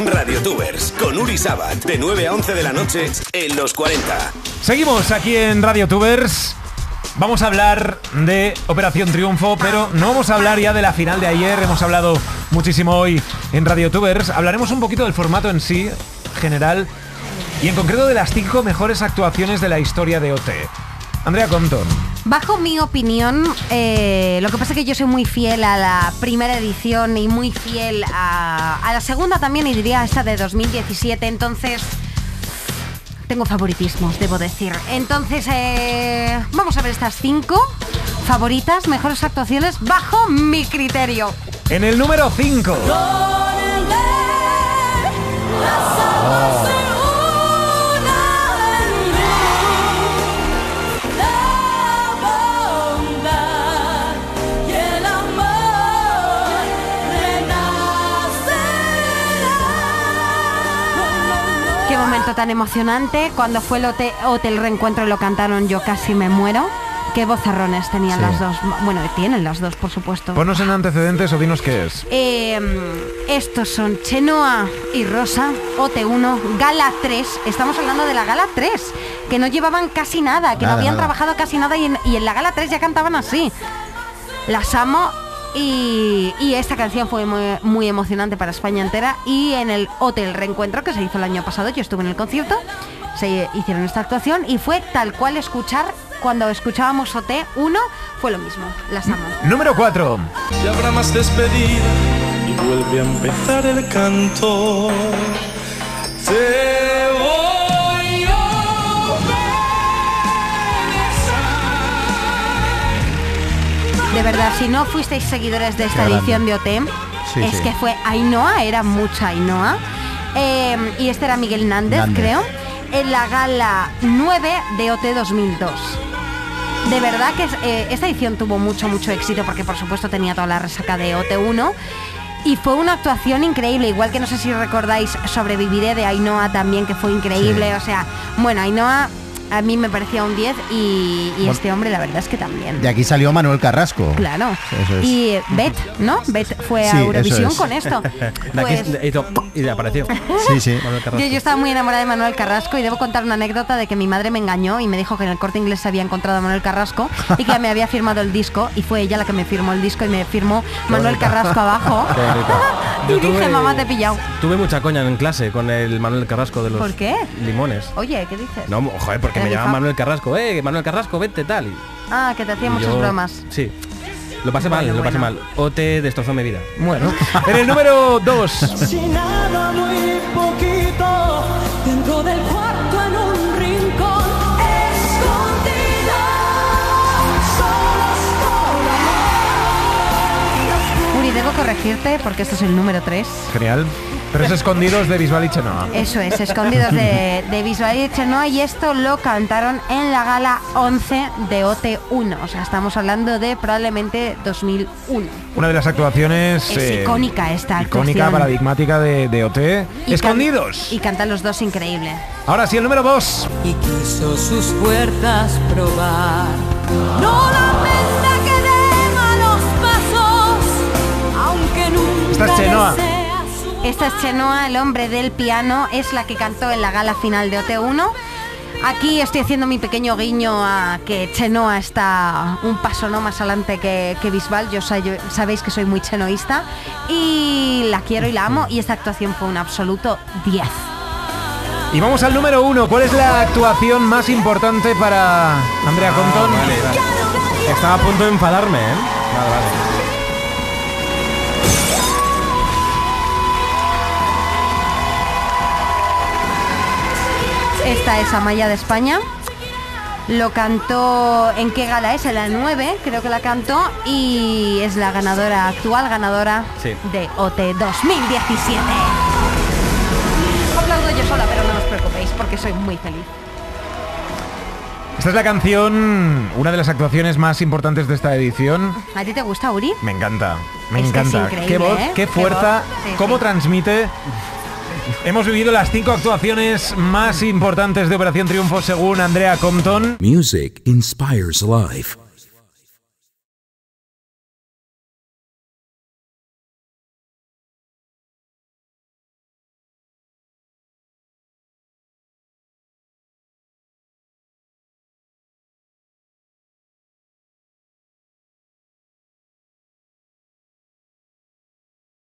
Radiotubers, con Uri Sabat, de 9 a 11 de la noche en Los 40. Seguimos aquí en Radiotubers. Vamos a hablar de Operación Triunfo, pero no vamos a hablar ya de la final de ayer. Hemos hablado muchísimo hoy en Radiotubers. Hablaremos un poquito del formato en sí, general, y en concreto de las 5 mejores actuaciones de la historia de OT. Andrea Compton. Bajo mi opinión, lo que pasa es que yo soy muy fiel a la primera edición y muy fiel a la segunda también, y diría esta de 2017, entonces tengo favoritismos, debo decir. Entonces, vamos a ver estas 5 favoritas, mejores actuaciones bajo mi criterio. En el número 5. Qué momento tan emocionante. Cuando fue el Hotel Reencuentro y lo cantaron, yo casi me muero. Qué vozarrones tenían las dos. Bueno, tienen las dos, por supuesto. Ponnos en antecedentes o dinos qué es. Estos son Chenoa y Rosa, OT1, Gala 3. Estamos hablando de la Gala 3, que no llevaban casi nada, que no habían trabajado casi nada, y en la Gala 3 ya cantaban así. Las amo. Y esta canción fue muy, muy emocionante para España entera. Y en el Hotel Reencuentro, que se hizo el año pasado, yo estuve en el concierto, se hicieron esta actuación y fue tal cual escuchar. Cuando escuchábamos OT1 fue lo mismo. Las amo. Número 4. Ya habrá más despedida y vuelve a empezar el canto. Te voy a besar. De verdad, si no fuisteis seguidores de esta edición de OT, es que fue Ainhoa, era mucha Ainhoa. Y este era Miguel Nández, creo, en la Gala 9 de OT 2002. De verdad que esta edición tuvo mucho éxito, porque por supuesto tenía toda la resaca de OT1 y fue una actuación increíble, igual que no sé si recordáis Sobreviviré de Ainhoa también, que fue increíble. O sea, bueno, Ainhoa a mí me parecía un 10 y este hombre la verdad es que también. De aquí salió Manuel Carrasco. Claro. Eso es. Y Bet, ¿no? Bet fue a Eurovisión con esto. Pues, y apareció. Sí. Yo estaba muy enamorada de Manuel Carrasco, y debo contar una anécdota de que mi madre me engañó y me dijo que en el Corte Inglés se había encontrado a Manuel Carrasco y que me había firmado el disco, y fue ella la que me firmó el disco y me firmó Manuel Carrasco abajo. Y dije, mamá, te he pillado. Tuve mucha coña en clase con el Manuel Carrasco de los ¿Por qué? limones. Oye, ¿qué dices? No, joder, porque me llamaban Manuel Carrasco. Manuel Carrasco, vete tal. Que te hacía muchas bromas. Sí. Lo pasé mal. OT destrozó mi vida. Bueno. En el número 2. Sin nada, muy poquito, dentro del cuarto en un rincón, escondida, solos por amor. Uri, debo corregirte porque esto es el número 3. Genial. 3 escondidos de Bisbal y Chenoa. Eso es, escondidos de Bisbal y Chenoa, y esto lo cantaron en la Gala 11 de OT1. O sea, estamos hablando de probablemente 2001. Una de las actuaciones... Es icónica esta actuación. Icónica, paradigmática de OT. Y Escondidos. Y cantan los dos increíble. Ahora sí, el número 2. Y quiso sus puertas probar. No lamenta que dé malos pasos, aunque nunca. Esta es Chenoa. Esta es Chenoa, el hombre del piano, es la que cantó en la gala final de OT1. Aquí estoy haciendo mi pequeño guiño a que Chenoa está un paso más adelante que Bisbal. Sabéis que soy muy chenoísta y la quiero y la amo, y esta actuación fue un absoluto 10. Y vamos al número 1. ¿Cuál es la actuación más importante para Andrea Compton? Vale. Estaba a punto de enfadarme, Vale. Esta es Amaya de España. Lo cantó, ¿en qué gala es? En la 9, creo que la cantó, y es la actual ganadora de OT 2017. Aplaudo yo sola, pero no os preocupéis porque soy muy feliz. Esta es la canción, una de las actuaciones más importantes de esta edición. ¿A ti te gusta, Uri? Me encanta, me Es que encanta. es increíble, Qué voz, qué fuerza, Sí, cómo transmite. Hemos vivido las 5 actuaciones más importantes de Operación Triunfo según Andrea Compton. Music inspires life.